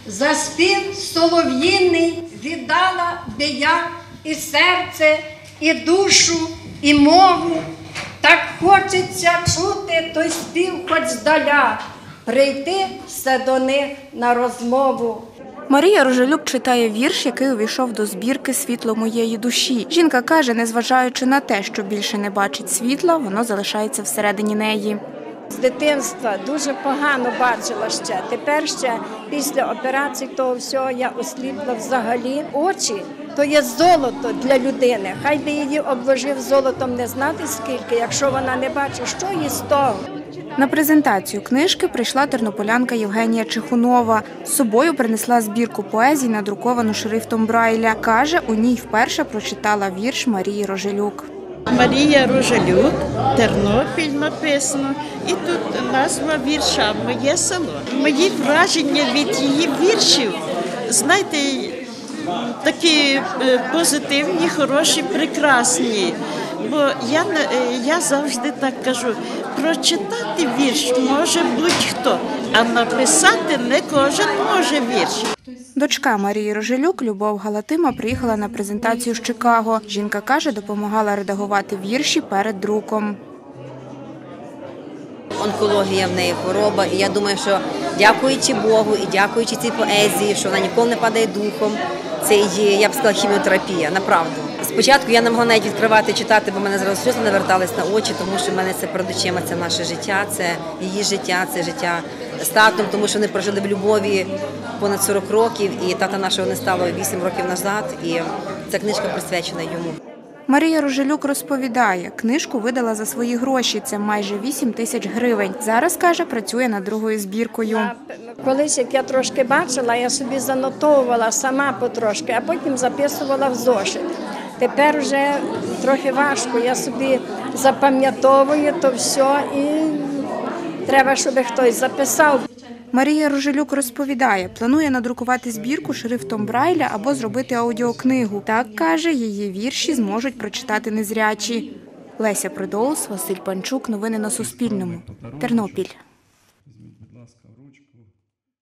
За спів солов'їний віддала би я і серце, і душу, і мову. Так хочеться чути той спів хоч здаля, прийти все до них на розмову. Марія Рожелюк читає вірш, який увійшов до збірки «Світло моєї душі». Жінка каже, незважаючи на те, що більше не бачить світла, воно залишається всередині неї. З дитинства дуже погано бачила ще. Тепер ще після операції того всього я осліпла взагалі. Очі – то є золото для людини. Хай би її обложив золотом не знати скільки, якщо вона не бачить, що їй з того. На презентацію книжки прийшла тернополянка Євгенія Чехунова. З собою принесла збірку поезій, надруковану шрифтом Брайля. Каже, у ній вперше прочитала вірш Марії Рожелюк. Марія Рожелюк, Тернопіль написано, і тут назва вірша «Моє село». Мої враження від її віршів, знаєте, такі позитивні, хороші, прекрасні. Бо я завжди так кажу, прочитати вірш може будь-хто, а написати не кожен може вірш. Дочка Марії Рожелюк, Любов Галатима, приїхала на презентацію з Чикаго. Жінка каже, допомагала редагувати вірші перед друком. Онкологія в неї хвороба, і я думаю, що дякуючи Богу і дякуючи цій поезії, що вона ніколи не падає духом, це є, я б сказала, хіміотерапія, направду. Спочатку я не могла навіть відкривати, читати, бо в мене зараз сльози навертались на очі, тому що в мене це перед очима, це наше життя, це її життя, це життя з татом, тому що вони прожили в любові понад 40 років, і тата нашого не стало 8 років назад, і ця книжка присвячена йому. Марія Рожелюк розповідає, книжку видала за свої гроші, це майже 8 тисяч гривень. Зараз, каже, працює над другою збіркою. Колись, як я трошки бачила, я собі занотовувала сама потрошки, а потім записувала в зошит. Тепер вже трохи важко, я собі запам'ятовую то все і треба, щоб хтось записав. Марія Рожелюк розповідає, планує надрукувати збірку шрифтом Брайля або зробити аудіокнигу. Так, каже, її вірші зможуть прочитати незрячі. Леся Придолус, Василь Панчук. Новини на Суспільному. Тернопіль.